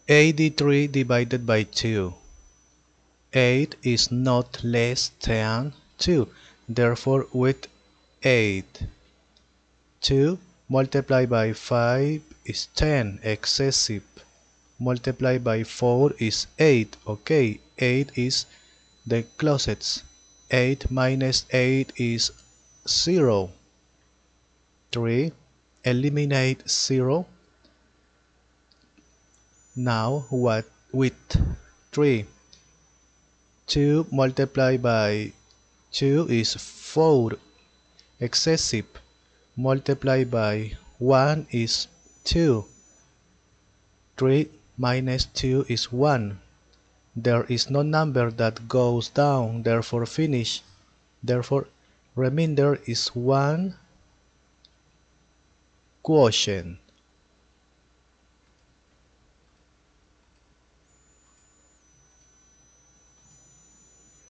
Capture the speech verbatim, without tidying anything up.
eighty-three divided by two. eight is not less than two. Therefore, with eight, two multiplied by five is ten, excessive. Multiplied by four is eight. Okay, eight is the closest. eight minus eight is zero. three. Eliminate zero. Now what with three? two multiplied by two is four. Excessive. Multiplied by one is two. three minus two is one. There is no number that goes down, therefore finish. Therefore, remainder is one quotient.